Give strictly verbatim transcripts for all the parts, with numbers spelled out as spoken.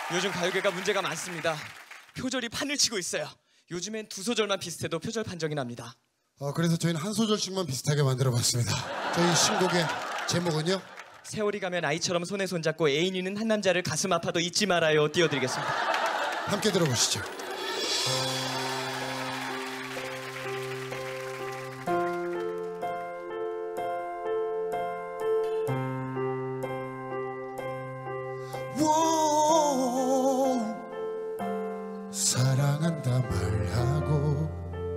요즘 가요계가 문제가 많습니다. 표절이 판을 치고 있어요. 요즘엔 두 소절만 비슷해도 표절 판정이 납니다. 어, 그래서 저희는 한 소절씩만 비슷하게 만들어봤습니다. 저희 신곡의 제목은요? 세월이 가면 아이처럼 손에 손잡고 애인이는 한 남자를 가슴 아파도 잊지 말아요 띄워드리겠습니다. 함께 들어보시죠. 사랑한다 말하고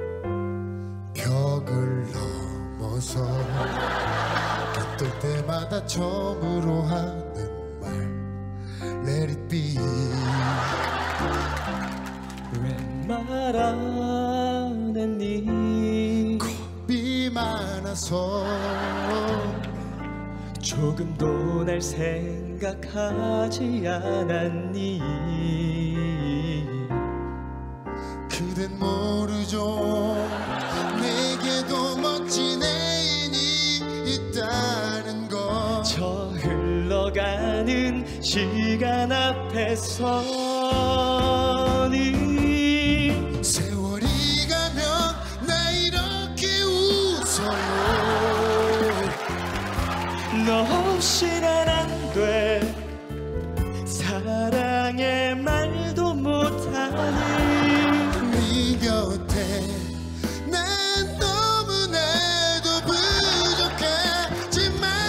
벽을 넘어서 깃들 때마다 처음으로 하는 말 Let it be. 왜 말 안 했니? 겁이 많아서 조금도 날 생각하지 않았니? 그댄 모르죠 내게도 멋진 애인이 있다는 거. 저 흘러가는 시간 앞에서는 세월이 가면 나 이렇게 웃어요. 너 없이는 안 돼. 사랑의 말도 못하는 네 곁에 난 너무나도 부족하지만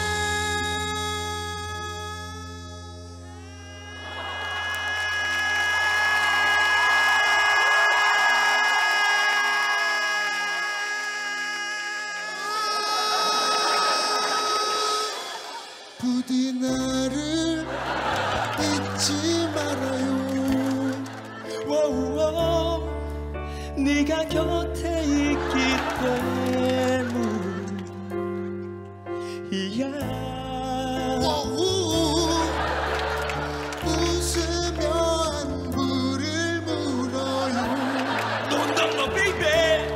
부디 나를 잊지 말아요. 워우워, 네가 곁에 있기 때문이야. 워우, 웃으며 안부를 물어요. No, no, no, baby.